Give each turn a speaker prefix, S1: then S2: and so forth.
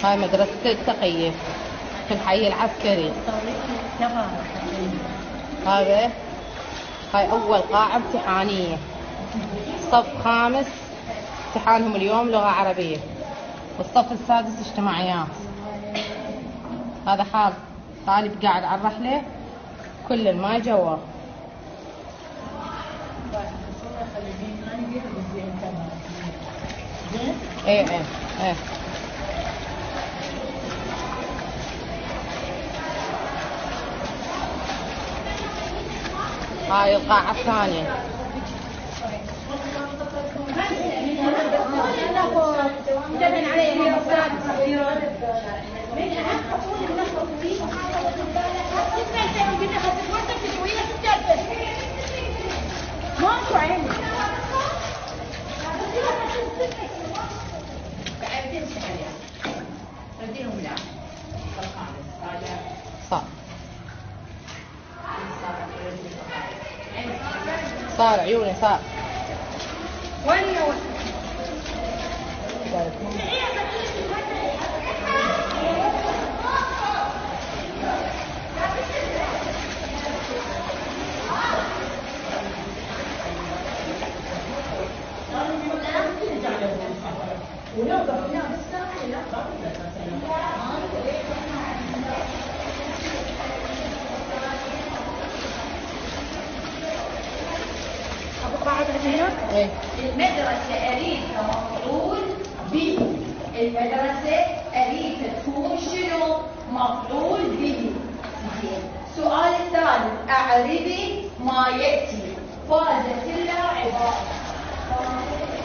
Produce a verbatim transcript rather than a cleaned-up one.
S1: هاي مدرسة التقية في الحي العسكري. هذا هاي أول قاعة امتحانية، صف خامس امتحانهم اليوم لغة عربية، والصف السادس اجتماعيات. هذا حال طالب قاعد على الرحلة كل ما جوا. ايه ايه ايه هاي القاعة الثانية. صار صار عيوني صار.
S2: المدرسة أريد مفعول به. المدرسة أريد تكون شنو؟ مفعول به. السؤال الثالث، أعربي ما يأتي. فازت اللاعبات.